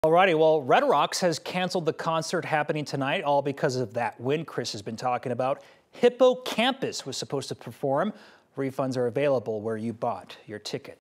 Alrighty, well, Red Rocks has canceled the concert happening tonight, all because of that win Chris has been talking about. Hippo Campus was supposed to perform. Refunds are available where you bought your ticket.